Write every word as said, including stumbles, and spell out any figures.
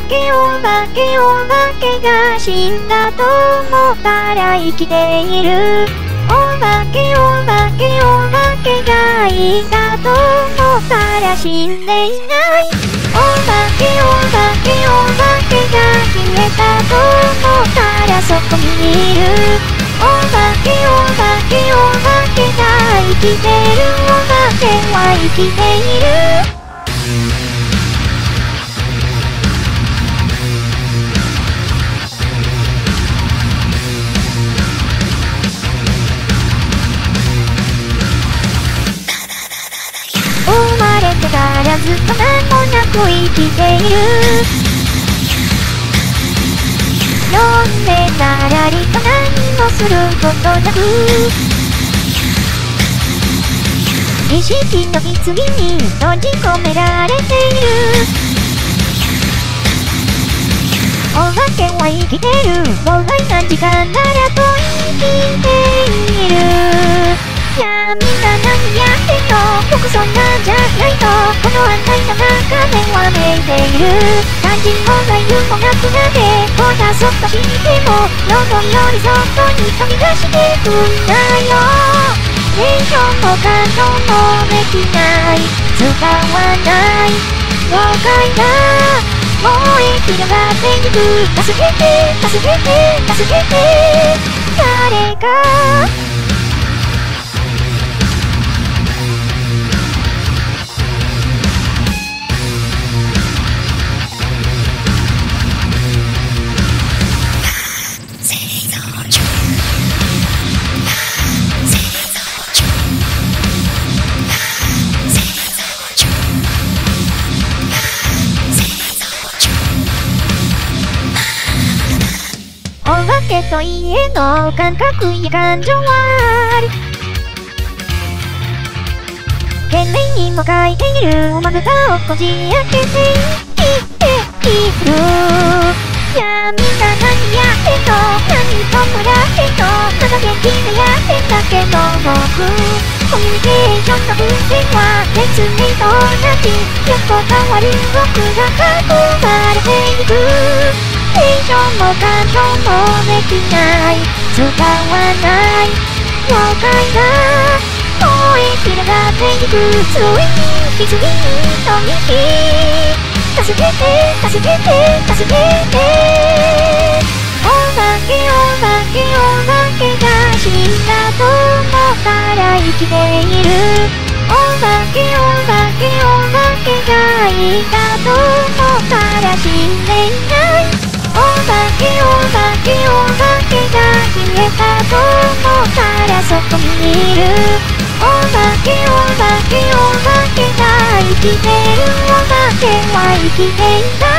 けお化けお化けが死んだと思ったら生きている。お化けお化けお化けがいたと思ったら死んでいない。お化けお化けお化けが消えたと思ったらそこにいる。お化けお化けお化けが生きてる。お化けは生きている。生まれてからずっと何もなく生きている。飲んでならりと何もすることなく意識の棺に閉じ込められている。お化けは生きてる。もう何時間ならと生きている。いやみんな何やってんの。僕そんなんじゃないと。この案内の中ではめいている。肝心も左右もなくなってこんなそっとしてもどんどんよりそっとに飛び出してくんだよ。テンションも感動もできない。使わない妖怪だ。燃え広がっていく。助けて助けて助けて誰か。お化けと家の感覚や感情はある。懸命にも書いている。まぶたをこじ開けて生きている。いやみんな何やってんの。何ともらってんの。ただ元気でやってんだけど僕コミュニケーションの分線は別にと同じ。横たわる僕が囲まれていく。テンションも感情もできない。使わない妖怪が燃え広がっていく。ついに棺に飛び火。助けて助けて助けて。お化けお化けお化けが死んだと思ったら生きている。お化けお化けお化けがいたと思ったら死んでいない。お化けお化けお化けが消えたと思ったらそこにいる。お化けお化けお化けが生きてる。お化けは生きていた。